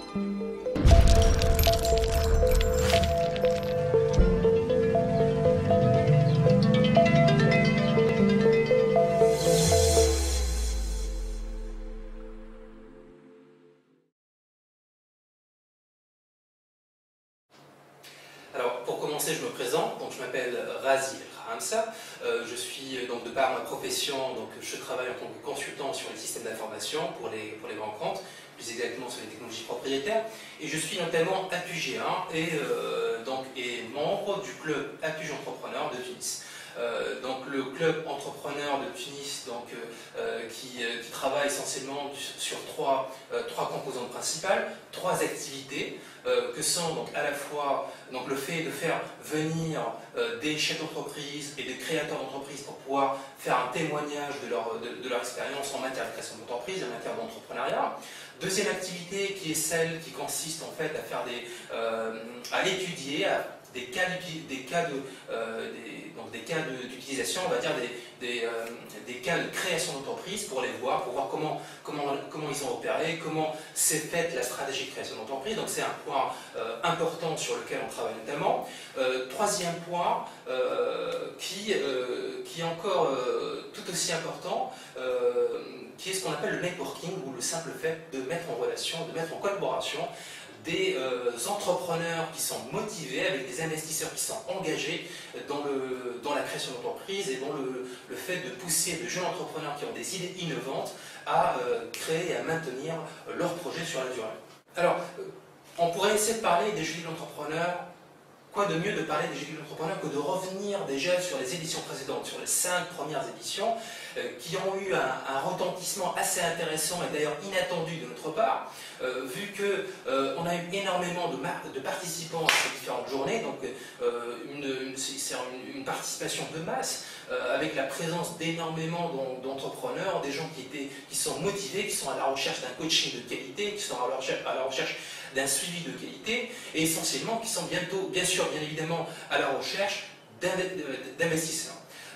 Alors, pour commencer, je me présente. Donc, je m'appelle Razi El-Khamsa. Je suis, donc, de par ma profession, donc, je travaille en tant que consultant sur les systèmes d'information pour les grands comptes, plus exactement sur les technologies propriétaires. Et je suis notamment APUG1 et membre du club APUG Entrepreneur de Tunis. Donc le club entrepreneur de Tunis qui travaille essentiellement sur trois composantes principales, trois activités que sont donc à la fois donc, le fait de faire venir des chefs d'entreprise et des créateurs d'entreprise pour pouvoir faire un témoignage de leur expérience en matière de création d'entreprise, en matière d'entrepreneuriat. Deuxième activité qui est celle qui consiste en fait à faire à l'étudier, des cas d'utilisation, on va dire des cas de création d'entreprise pour voir comment ils ont opéré, comment s'est faite la stratégie de création d'entreprise. Donc c'est un point important sur lequel on travaille notamment. Troisième point qui est encore tout aussi important, qui est ce qu'on appelle le networking, ou le simple fait de mettre en relation, de mettre en collaboration des entrepreneurs qui sont motivés, avec des investisseurs qui sont engagés dans la création d'entreprise et dans le fait de pousser de jeunes entrepreneurs qui ont des idées innovantes à créer et à maintenir leurs projets sur la durée. Alors, on pourrait essayer de parler des jeudis de l'entrepreneur. Quoi de mieux de parler des jeudis de l'entrepreneur que de revenir déjà sur les éditions précédentes, sur les 5 premières éditions, qui ont eu un retentissement assez intéressant et d'ailleurs inattendu de notre part, vu qu'on a eu énormément de participants à ces différentes journées, donc c'est une participation de masse, avec la présence d'énormément d'entrepreneurs, des gens qui sont motivés, qui sont à la recherche d'un coaching de qualité, qui sont à la recherche d'un suivi de qualité, et essentiellement qui sont bientôt, bien évidemment, à la recherche d'investisseurs.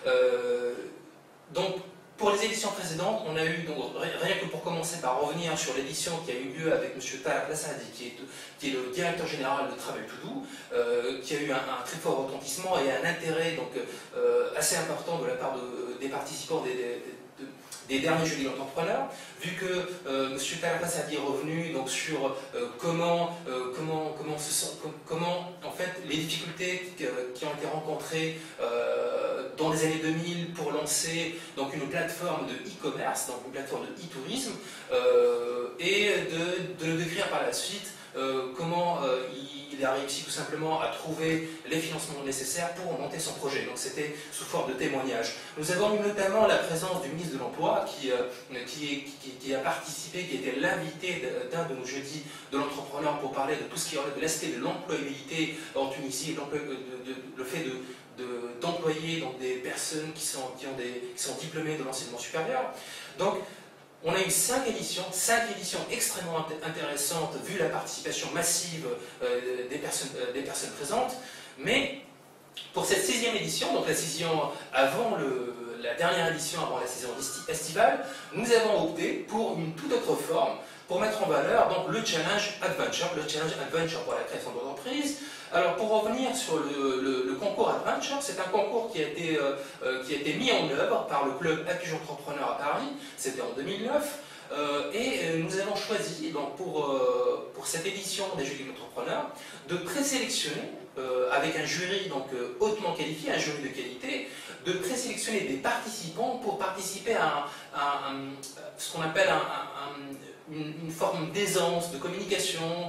Donc, pour les éditions précédentes, on a eu, donc, rien que pour commencer par revenir sur l'édition qui a eu lieu avec M. Talak Lassadi, qui est le directeur général de Travail Tout Doux, qui a eu un très fort retentissement et un intérêt donc, assez important de la part des participants des derniers jeudis d'entrepreneurs, vu que M. Talak Lassadi est revenu donc, sur comment en fait, les difficultés qui ont été rencontrées dans les années 2000 pour lancer donc, une plateforme de e-commerce, donc une plateforme de e-tourisme, et de le décrire par la suite comment il a réussi tout simplement à trouver les financements nécessaires pour monter son projet. Donc c'était sous forme de témoignage. Nous avons eu notamment la présence du ministre de l'Emploi qui a participé, qui était l'invité d'un de nos jeudis de l'entrepreneur pour parler de tout ce qui relève de l'aspect de l'employabilité en Tunisie, le fait d'employer donc, des personnes qui sont diplômées de l'enseignement supérieur. Donc, on a eu 5 éditions extrêmement intéressantes vu la participation massive des personnes présentes. Mais pour cette 6e édition, donc la session avant la dernière édition avant la saison estivale, nous avons opté pour une toute autre forme pour mettre en valeur donc, le Challenge Adventure pour la création d'entreprise. Alors pour revenir sur le concours Adventure, c'est un concours qui a été mis en œuvre par le club APUG Entrepreneur à Paris, c'était en 2009, et nous avons choisi donc, pour cette édition des Jeudis de l'Entrepreneur de présélectionner, avec un jury donc, hautement qualifié, un jury de qualité, de présélectionner des participants pour participer à ce qu'on appelle une forme d'aisance, de communication,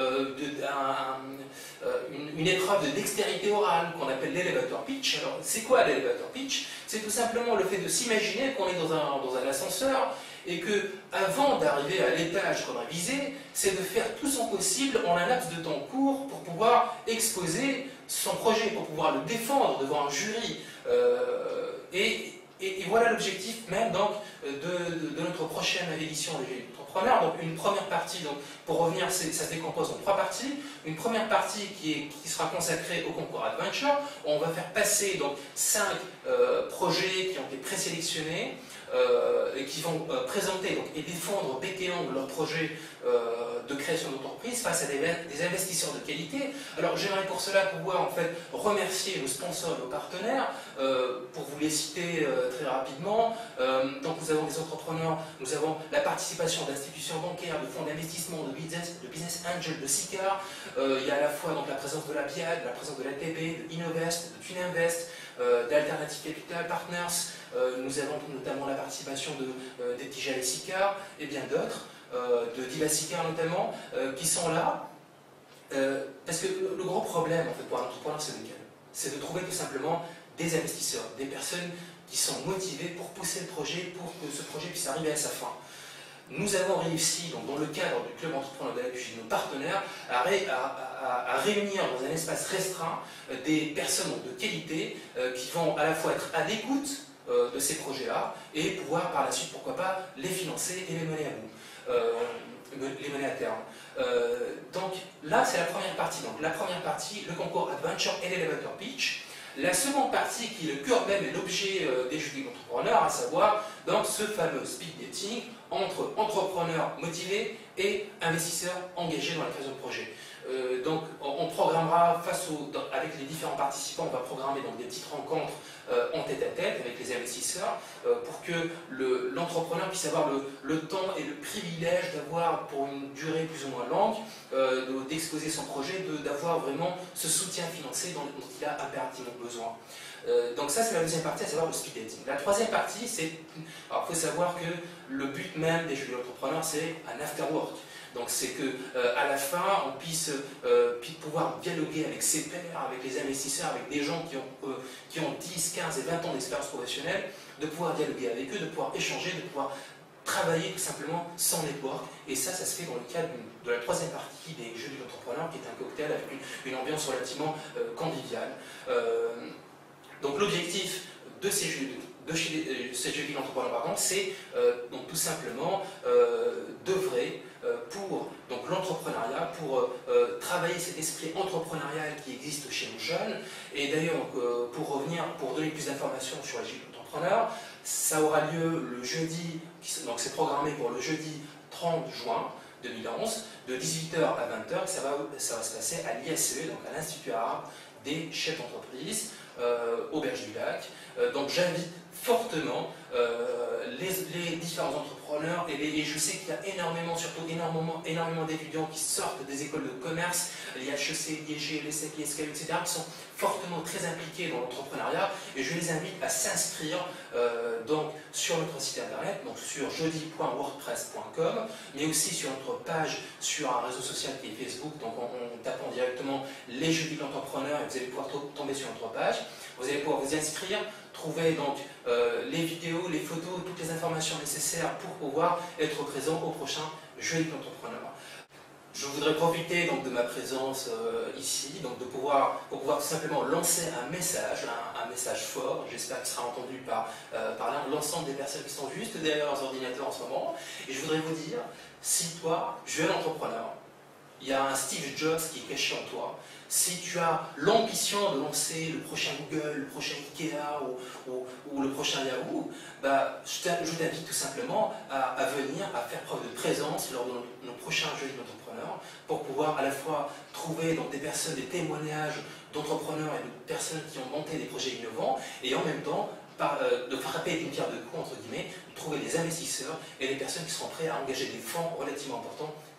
une épreuve de dextérité orale qu'on appelle l'elevator pitch. Alors, c'est quoi l'elevator pitch? C'est tout simplement le fait de s'imaginer qu'on est dans un ascenseur et que, avant d'arriver à l'étage qu'on a visé, c'est de faire tout son possible en un laps de temps court pour pouvoir exposer son projet, pour pouvoir le défendre devant un jury. Et voilà l'objectif même donc, de notre prochaine édition des entrepreneurs. Donc une première partie, donc, pour revenir, ça se décompose en 3 parties. Une première partie qui sera consacrée au concours Adventure. On va faire passer donc 5 projets qui ont été présélectionnés et qui vont présenter donc, et défendre bec et ongle leur projet de création d'entreprise face à des investisseurs de qualité. Alors j'aimerais pour cela pouvoir en fait remercier nos sponsors et nos partenaires, pour vous les citer très rapidement. Donc nous avons des entrepreneurs, nous avons la participation d'institutions bancaires, de fonds d'investissement, de business angel, de SICAR. Il y a à la fois donc, la présence de la BIAD, la présence de l'ATP, de Innovest, de Tuninvest, d'Alternative Capital Partners. Nous avons notamment la participation des TIGA et SICAR et bien d'autres, de Diva SICAR notamment, qui sont là. Parce que le gros problème en fait, pour un entrepreneur, c'est lequel? C'est de trouver tout simplement des investisseurs, des personnes qui sont motivées pour pousser le projet, pour que ce projet puisse arriver à sa fin. Nous avons réussi, donc, dans le cadre du Club Entrepreneur de la Pugie, nos partenaires, à réunir dans un espace restreint des personnes de qualité qui vont à la fois être à l'écoute de ces projets-là et pouvoir par la suite, pourquoi pas, les financer et les mener à bout, les mener à terme. Donc là, c'est la première partie. Donc la première partie, le concours Adventure et l'Elevator Pitch. La seconde partie, qui est le cœur même et l'objet des jeudis d'entrepreneurs, à savoir donc, ce fameux speed dating entre entrepreneurs motivés et investisseurs engagés dans la création de projets. Donc on programmera avec les différents participants, on va programmer donc, des petites rencontres en tête-à-tête avec les investisseurs pour que l'entrepreneur puisse avoir le temps et le privilège d'avoir pour une durée plus ou moins longue d'exposer son projet, d'avoir vraiment ce soutien financier dont il a impérativement besoin. Donc ça c'est la deuxième partie, à savoir le speed dating. La troisième partie, c'est... Alors il faut savoir que le but même des jeudis d'entrepreneurs, c'est un after work. Donc c'est qu'à la fin, on puisse pouvoir dialoguer avec ses pairs, avec les investisseurs, avec des gens qui ont 10, 15 et 20 ans d'expérience professionnelle, de pouvoir dialoguer avec eux, de pouvoir échanger, de pouvoir travailler tout simplement sans network. Et ça se fait dans le cadre de la troisième partie des Jeudis d'entrepreneurs, qui est un cocktail avec une ambiance relativement conviviale. Donc l'objectif de ces jeudis d'entrepreneurs, par contre, c'est donc tout simplement d'œuvrer pour l'entrepreneuriat, pour travailler cet esprit entrepreneurial qui existe chez nos jeunes. Et d'ailleurs, pour donner plus d'informations sur les jeudis d'entrepreneurs, ça aura lieu le jeudi, donc c'est programmé pour le jeudi 30 juin 2011, de 18h à 20h, ça va se passer à l'IACE, donc à l'Institut arabe des chefs d'entreprise, Auberge du Lac. Donc j'invite fortement les différents entrepreneurs et je sais qu'il y a énormément d'étudiants qui sortent des écoles de commerce, les HEC, l'IEG, l'ESSEC, l'ISCA, etc., qui sont fortement très impliqués dans l'entrepreneuriat et je les invite à s'inscrire donc sur notre site internet, donc sur jeudi.wordpress.com, mais aussi sur notre page sur un réseau social qui est Facebook, donc en tapant directement les jeudis d'entrepreneurs et vous allez pouvoir tomber sur notre page. Vous allez pouvoir vous inscrire, trouver donc les vidéos, les photos, toutes les informations nécessaires pour pouvoir être présent au prochain jeudi d'entrepreneur. Je voudrais profiter donc de ma présence ici, donc pour pouvoir tout simplement lancer un message fort, j'espère qu'il sera entendu par l'ensemble des personnes qui sont juste derrière leurs ordinateurs en ce moment. Et je voudrais vous dire, si toi, jeune entrepreneur, il y a un Steve Jobs qui est caché en toi, si tu as l'ambition de lancer le prochain Google, le prochain Ikea ou le prochain Yahoo, bah, je t'invite tout simplement à venir, à faire preuve de présence lors de nos prochains jeudis d'entrepreneurs pour pouvoir à la fois trouver donc, des personnes, des témoignages d'entrepreneurs et de personnes qui ont monté des projets innovants et en même temps de frapper d'une pierre deux coups, entre guillemets, de trouver des investisseurs et des personnes qui seront prêts à engager des fonds relativement importants